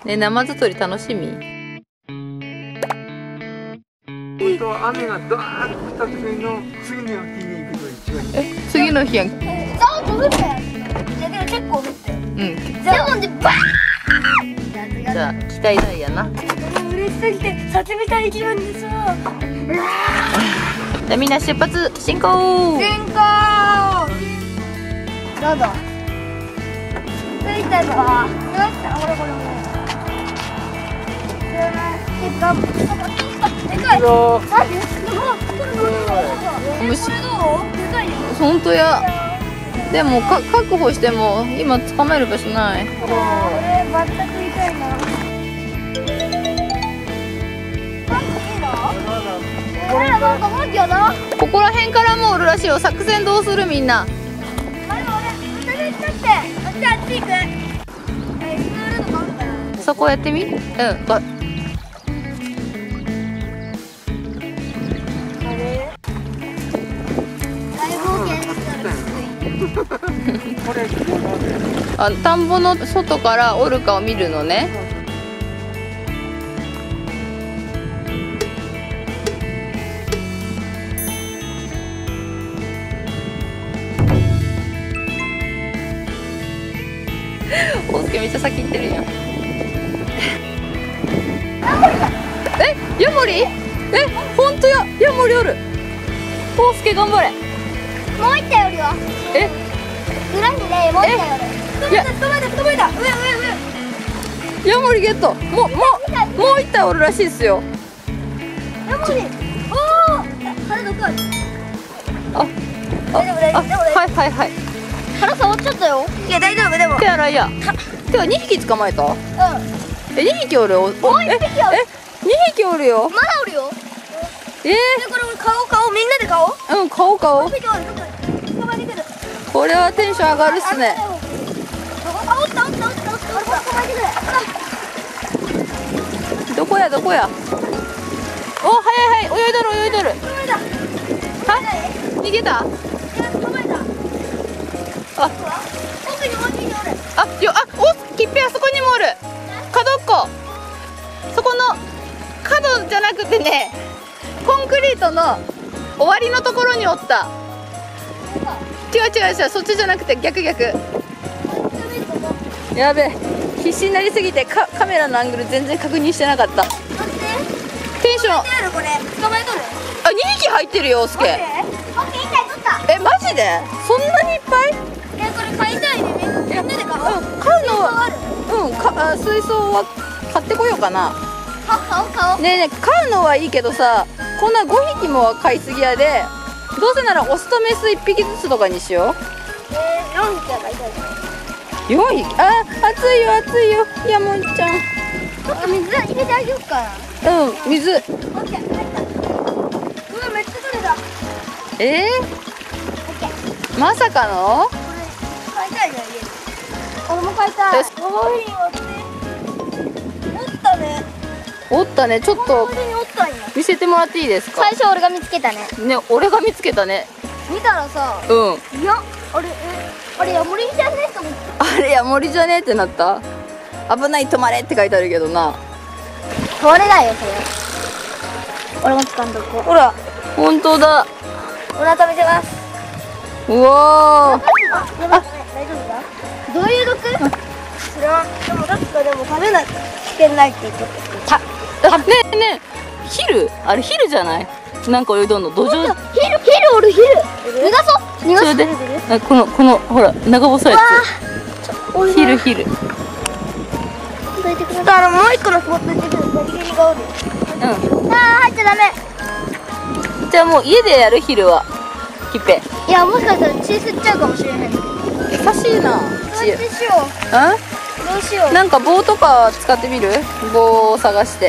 ね、ナマズ釣り楽しみ。 本当は雨がドーンと降った時の次の日に行くと一番いい。 次の日やん。 ザーッと降ったよ。いやでも結構降ったよ。 うん。 じゃあほんでバーン。 じゃあ期待大やな。 嬉しすぎてさつみたい気分でさ。 じゃあみんな出発進行。 進行。どうぞ。着いたぞ。よし、これこれ。でかい。 虫。 これどう？でかいよ。 本当や。でも確保しても今捕まえる場所ない。 バッタ食いたいな。 ここら辺からもうおるらしいよ。作戦どうするみんな。そこやってみ。うん。あ、田んぼの外からオルカを見るのね。大輔めっちゃ先行ってるやん。ヤモリ？本当や、ヤモリおる。大輔頑張れ。 もう一体よりは？裏にね、もう一体より。捕まえた。上。 ヤモリゲット。もう一体おるらしいっすよ。 ヤモリ。おお。腹どこある？大丈夫。 はい。 腹触っちゃったよ。いや大丈夫でも。 手洗いや。てか2匹捕まえた？2匹おる。もう1匹おる。2匹おるよ。 まだおるよ。これ顔みんなで顔？ うん、顔。 捕まえてくる。 これはテンション上がるっすね。 おった。捕まえてくる。 どこや。お、早い。泳いどる。は？逃げた？キッペあそこにもおる。角っこ。そこの角じゃなくてね、コンクリートの終わりのところにおった。違う、そっちじゃなくて逆。やべえ、必死になりすぎてカメラのアングル全然確認してなかった。テンション。 捕まえとる。 あ、2匹入ってるよ、おすけ。マジで？そんなにいっぱい？ これ買いたいね。みんなで買おう。 買うのは水槽は買ってこようかな。 買おう。 ねえ、買うのはいいけどさ、こんな5匹も買いすぎやで。どうせならオスとメス1匹ずつとかにしよう。 4匹は買いたい。 4匹？熱いよ、ヤモンちゃん。 ちょっと水入れてあげようかな。 水。 うわ、めっちゃ取れた。 まさかの？ 買いたいね、家で。俺も買いたい。かわいいよって。 おったね。ちょっと見せてもらっていいですか？ 最初俺が見つけたね。 ね、俺が見つけたね。 見たらさ、いや、あれヤモリじゃねえと思って。 あれヤモリじゃねえってなった。危ない、止まれって書いてあるけどな。 止まれないよ、それ。俺も掴んどこう。ほら、 本当だ。 お腹食べてます。 うわー。 大丈夫だ？どういう毒？知らん。でも確か食べない危険ないって言ってた。 ねえ、ヒル？あれヒルじゃない？なんか泳いどんの土壌。 ヒルおる。逃がそう。 それで、このほら長細いやつ。ヒル。 だからもう一個のスポット行ってくる。ガリガリがおる。入っちゃダメ。 じゃあもう家でやるヒルは。キッペ。 いや、もしかしたら血吸っちゃうかもしれない。 優しいな。 どうしよう。 なんか棒とか使ってみる？棒を探して。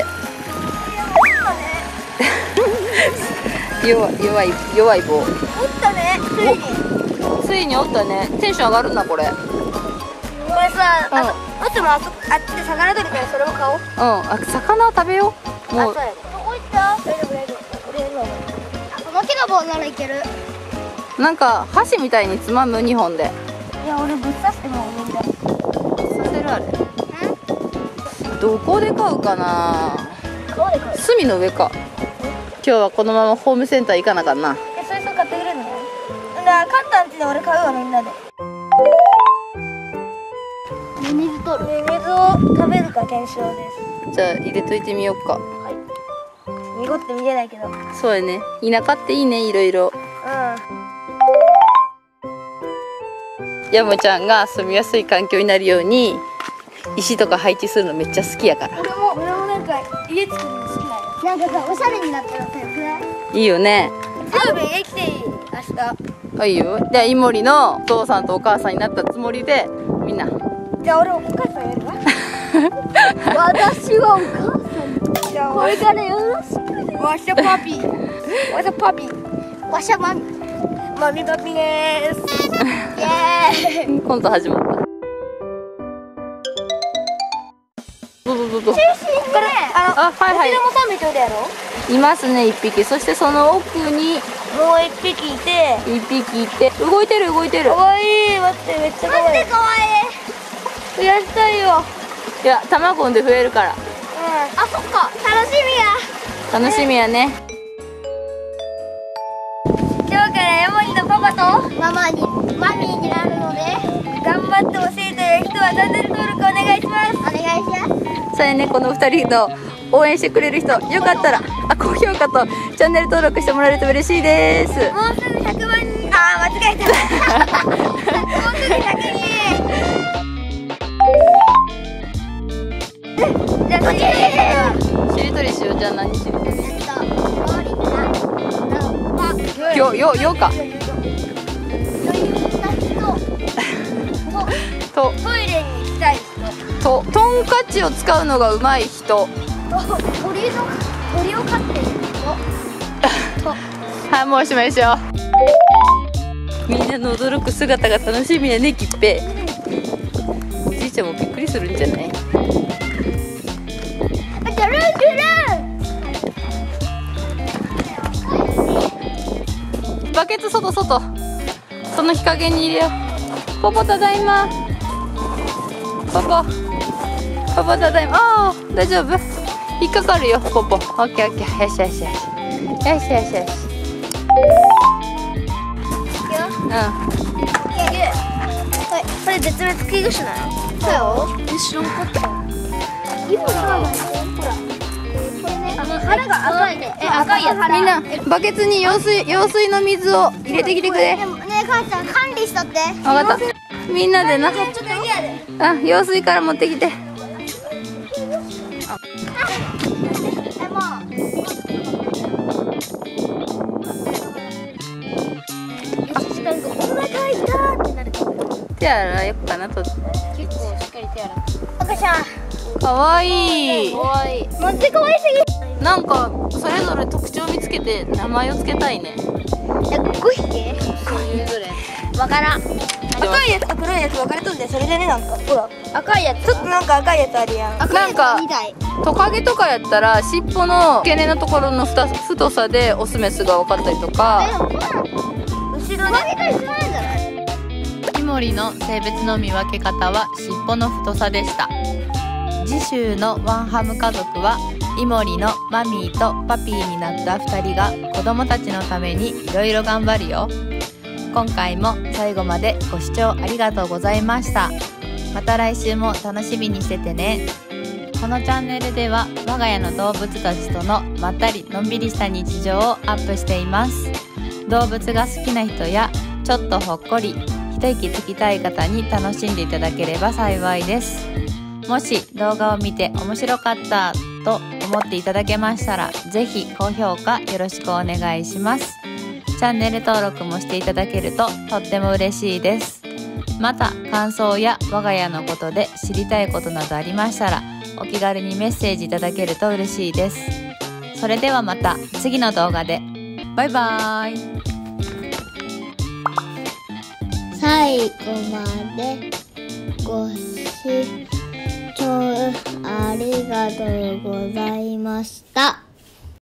弱い棒。 おったね。 ついにおったね。テンション上がるなこれ。 これさ、あともあっちで魚取りからそれも買おう。 魚食べよう。もう。 どこ行った？大丈夫。この木の棒ならいける。 なんか箸みたいにつまむ2本で。 いや、俺ぶっ刺してもいいんだ。 させるあれ。 どこで買うかな。 どうで買う？ 隅の上か。今日はこのままホームセンター行かなあかんな。 それそう買ってくれるの？だから買ったんちで俺買うわみんなで。水取る。水を食べるか検証です。 じゃあ入れといてみようか。 濁って見えないけど。 そうやね。田舎っていいね、いろいろ。ヤモちゃんが住みやすい環境になるように石とか配置するのめっちゃ好きやから。 俺もなんか家作るの好きなの。なんかさ、おしゃれになったらさ、よくない？ いいよね。 全部家来ていい？明日。 あ、いいよ。じゃあイモリのお父さんとお母さんになったつもりでみんな。 じゃあ俺お母さんやるわ。私はお母さん。じゃあこれからよろしく。わしゃパピー。わしゃパピー。わしゃマミ。マミパピでーす。イエーイ。 コント始まった。どう。 これあ、はいはい。 こちらも3匹おるやろ？ いますね、一匹。そしてその奥にもう1匹いて。 一匹いて、動いてる。 かわいい。待って、めっちゃかわいい。待ってかわいい。増やしたいよ。 いや、卵産んで増えるから。 あ、そっか。楽しみや。 楽しみやね。 今日からヤモリのパパとマミーになるので、頑張ってほしいという人はチャンネル登録お願いします。お願いします。 そうやね、この2人の応援してくれる人、よかったら高評価とチャンネル登録してもらえると嬉しいです。 もうすぐ100万人。間違えた。もうすぐ100人。じゃあしりとりしよう。じゃあ何しりとり？よか。とトイレに行きたい人。 トンカチを使うのが上手い人。 鳥を飼ってる人。 はい、もうおしまいしよう。みんなの驚く姿が楽しみやね、きっぺ。おじいちゃんもびっくりするんじゃない？バケツ外。その日陰に入れよう。ポポただいま。ポポただいま。ああ、大丈夫？引っかかるよ、ポポ。オッケー。よし。 これ絶滅危惧種なの？そうよ。知らんかった。今さ、ほら。これね、腹が赤いね。赤いやつ。 みんなバケツに用水の水を入れてきてくれ。 ねえ、母ちゃん管理しとって。 分かった。みんなでな。 ちょっと嫌で。 あ、用水から持ってきて。手洗えよっかなと。 結構しっかり手洗う。赤ちゃん。 かわいい。 マジで可愛すぎ。 なんかそれぞれ特徴を見つけて名前をつけたいね。 5匹？ それぞれ。 わからん。赤いやつと黒いやつ分かれとんで、それでね、なんかほら赤いやつちょっとなんか赤いやつあるやん。 なんかトカゲとかやったら尻尾の付け根のところの太さでオスメスが分かったりとか。 後ろで一緒なんじゃない？ イモリの性別の見分け方は尻尾の太さでした。次週のワンハム家族はイモリのマミーとパピーになった2人が子供たちのためにいろいろ頑張るよ。今回も最後までご視聴ありがとうございました。また来週も楽しみにしててね。このチャンネルでは我が家の動物たちとのまったりのんびりした日常をアップしています。動物が好きな人やちょっとほっこり一息つきたい方に楽しんでいただければ幸いです。もし動画を見て面白かったと思っていただけましたら、ぜひ高評価よろしくお願いします。チャンネル登録もしていただけるととっても嬉しいです。また感想や我が家のことで知りたいことなどありましたら、お気軽にメッセージいただけると嬉しいです。それではまた次の動画で。バイバーイ。 最後までご視聴ありがとうございました。